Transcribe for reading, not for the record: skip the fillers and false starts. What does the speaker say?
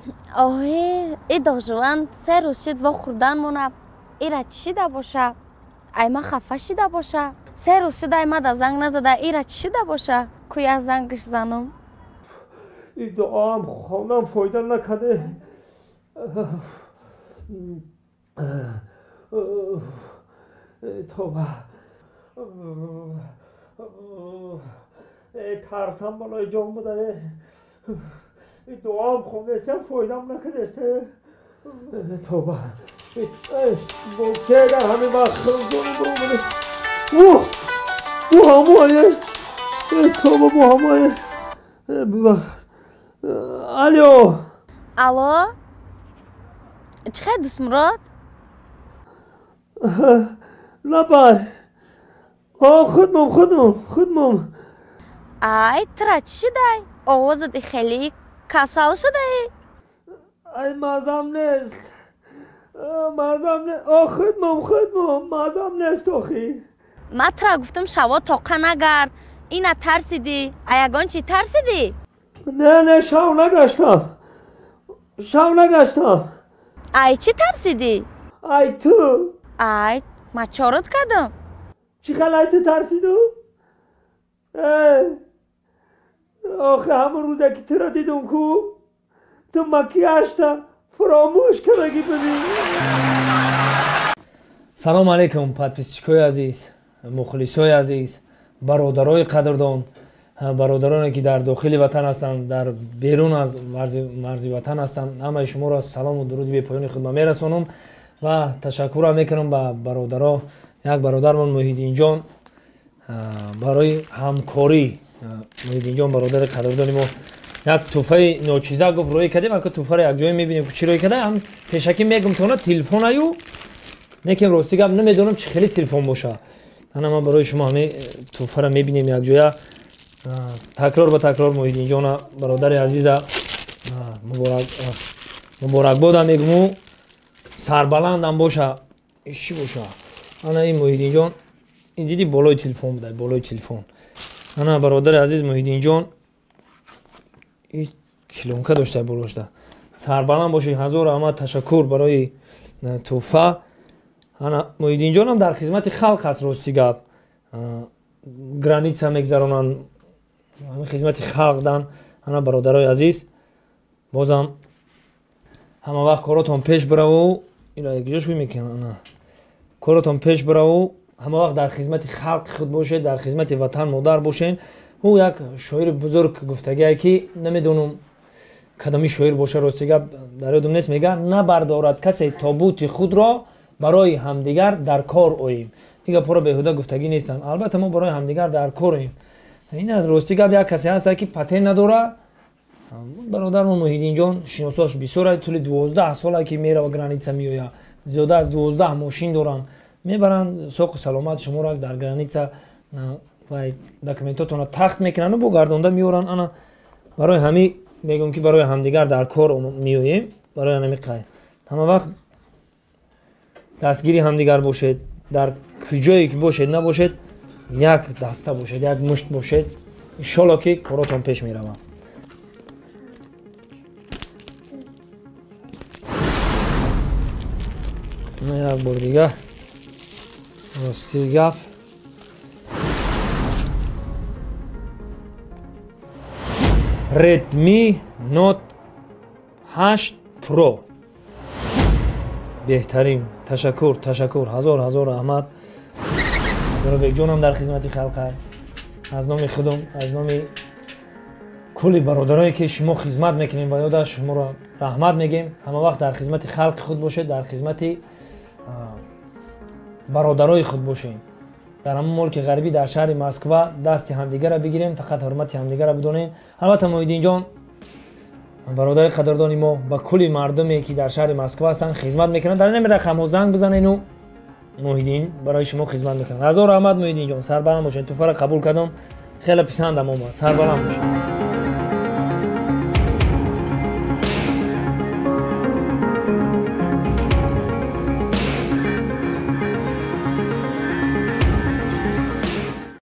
آهی ای داشوان سه روز شد و خوردن مونه ایرا چی شده باشه ایما خفه شده باشه سه روز شده ایما دا زنگ نزده ایرا چی شده باشه کوی از زنگش زنم این دعام خونم فایده نکده توبه ترسم بالای جان بوده دعام خونده چه فایدم نکده توبه چه در همین وقت خونم برو بو همایه توبه بو همایه الو الو چه خیلی دوست مراد لبای خودمم ای ترا چی شده آوازت خیلی کسل شده ای مازم نیست خودمم مازم نیست آخی من ترا گفتم شوا تاقه نگرد اینا ترسیدی ایگان چی ترسیدی نه شو نگشتم ای چی ترسیدی ای تو ای ما چارت کردم چی خلای تو ترسیدو آخه همون روزه که تو را دیدم کو تو مکیاشتا فراموش کنگی ببین سلام علیکم подписчикои азиз мухлисои азиз бародарои қадрдон бародароне ки дар дохили ватан ҳастанд дар берун аз марзи ватан ҳастанд ҳамаи шуморо салому дуруди бепоёни худмат мерасонам ва ташаккурам мекунам ба бародаро як бародармон муҳиддинҷон барои ҳамкорӣ муҳиддинҷон бародари қадрдони мо як тӯҳфаи ночиза гуфт роӣ кардем ака тӯҳфаро якҷое мебинем ки чӣ роӣ карда ҳам пешакӣ мегум тона телефонаю некем рости гап намедонам чӣ хели телефон боша ана ман барои шумо ҳамин тӯҳфаро мебинем якҷоя такрор ба такрор муҳиддинҷона бародари азиза муборакбодам мегуму сарбаландам боша чӣ боша ана ин муҳиддинҷон ин диди болои телефон буда болои телефон ана бародари азиз муҳиддинҷон килонка дошта болошда сарбаланд боши ҳазору ҳамат ташаккур барои тӯҳфа ана муҳиддинҷонам дар хизмати халқ аст рости гап граница мегзаронанд хизмати халқ дан ана бародарои азиз бозам ҳама вақт коротон пеш бираву ира якҷо шӯй мекунад ана коротон пеш бираву ҳама вақт дар хизмати халқи худ бошед дар хизмати ватан модар бошед ӯ як шоири бузург гуфтагие ки намедонам кадоми шоир боша рости гап дар ёдам нест мегӯяд набардорад касе тобути худро барои ҳамдигар дар кор оем ин гапҳоро беҳуда гуфтагӣ нестанд албатта мо барои ҳамдигар дар корем ин рости гап як касе ҳаста ки патен надора бародармон муҳиддинҷон шиносош бисёр тӯли 12 сола ки мерава граница меояд зиёда аз 12 мошин доранд мебаранд соқу саломат шуморо дар граница ва документотонро тахт мекунанд бо гардонда меоранд ана барои ҳамин мегӯям ки барои ҳамдигар дар кор меоем барои ҳамин қай ҳама вақт дастгири ҳамдигар бошед дар куҷое ки бошед набошед як даста бошед як мушт бошед иншолло ки коротон пеш меравад як бор дигар рости гап Redmi Note 8 Pro беҳтарин ташаккур ҳазор раҳмат ҷонам дар хизмати халқа аз номи худам аз номи кулли бародарое ки шумо хизмат мекунем ва ёда шуморо раҳмат мегем ҳама вақт дар хизмати халқи худ бошед дар хизмати бародарои худ бошем дар ҳамон мулки ғарбӣ дар шаҳри Москва дасти ҳамдигарро бигирем фақат ҳурмати ҳамдигарро бидонем албатта муҳиддинҷон бародари қадрдони мо ба кулли мардуме ки дар шаҳри Москва ҳастанд хизмат мекунанд дар ин рақамҳо занг бизанену муҳиддин барои шумо хизмат мекунад ҳазор раҳмат муҳиддинҷон сарбаланд бошед тӯҳфаро қабул кардам хеле писандам омад сарбаланд бошед